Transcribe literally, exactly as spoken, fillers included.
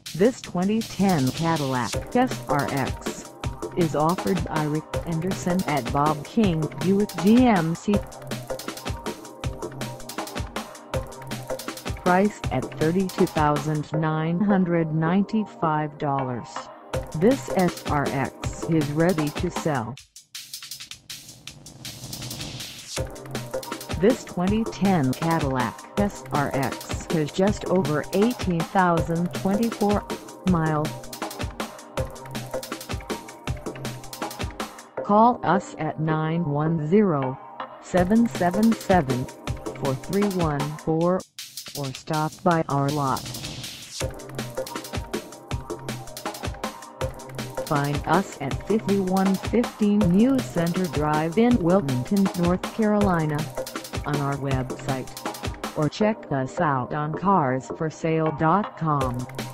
This twenty ten Cadillac S R X is offered by Rick Anderson at Bob King Buick G M C. Priced at thirty-two thousand nine hundred ninety-five dollars, this S R X is ready to sell. This twenty ten Cadillac S R X has just over eighteen thousand twenty-four miles. Call us at nine one zero, seven seven seven, four three one four or stop by our lot. Find us at fifty-one fifteen New Center Drive in Wilmington, North Carolina, on our website, or check us out on cars for sale dot com.